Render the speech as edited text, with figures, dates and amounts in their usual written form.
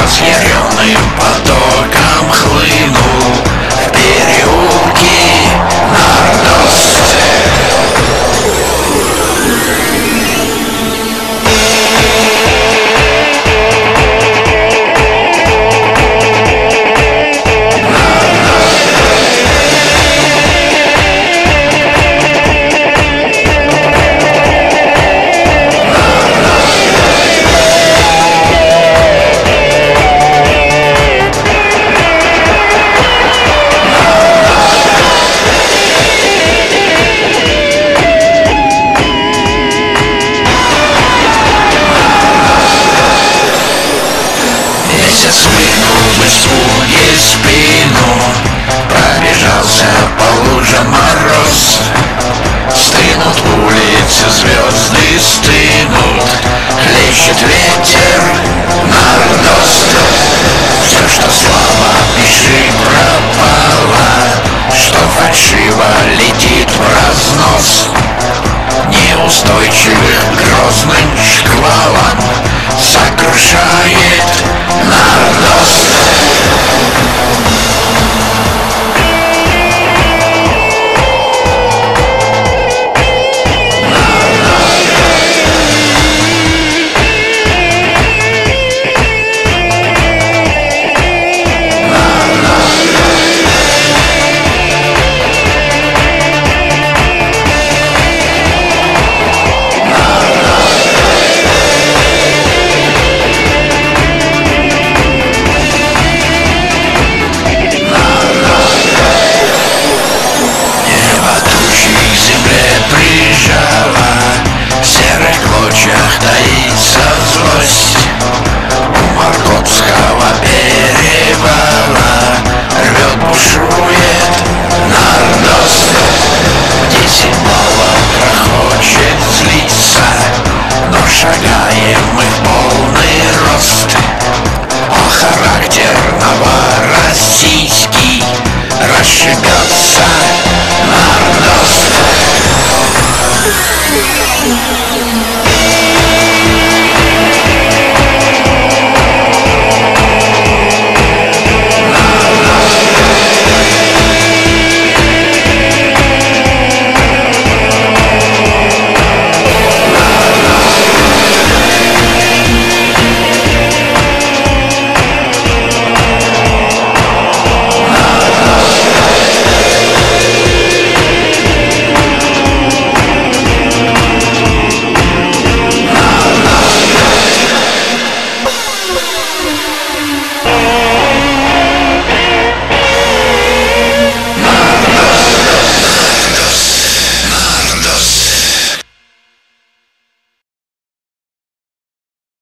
разъяренным потоком хлынул в переулки Нордост. Вынул в испуге спину, пробежался по лужам мороз. Стынут улицы, звезды стынут, хлещет ветер Нордост. Все, что слава, пиши, пропало, что фальшиво летит в разнос. Неустойчивых грозным шквалом сокрушает Нордост. Таится злость у Маркотского перевала, рвет, бушует Нордост. 10 баллов прохочет злиться, но шагаем мы в полный рост. А характер новороссийский расшибется Нордост.